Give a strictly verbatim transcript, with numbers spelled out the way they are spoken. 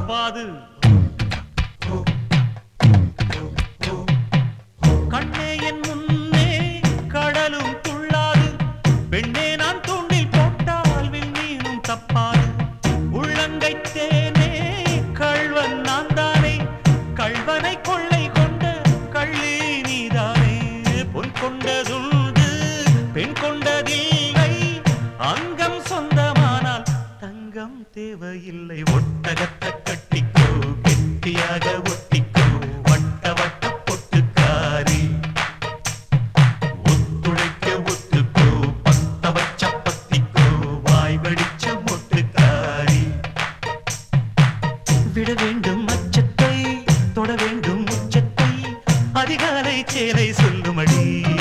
தப்பாது. கண்ணே என் முன்னே கடலும் துள்ளாது, பெண்ணே நான் தூண்டில் போட்டால் விண்மீனும் தப்பாது. உள்ளங்கை தேனே கள்வன் நான் தானே, கள்வனை கொள்ளை கொண்ட கள்ளி நீதானே. பொன் கொண்டதுண்டு பெண் கொண்டதில்லை, அங்கம் சொந்தமானால் தங்கம் தேவையில்லை. ஒட்டகத்தை கட்டிக்கோ கெட்டியாக ஒட்டிக்கோ வட்ட வட்ட பொட்டுக்காரி, ஒத்துழைக்க ஒத்துக்கோ பத்த வச்ச பத்திக்கோ வாய் வடிச்ச மொட்டுக்காரி. விட வேண்டும் அச்சத்தை தொட வேண்டும் உச்சத்தை, அதிகாலை சேலை சொல்லுமடி.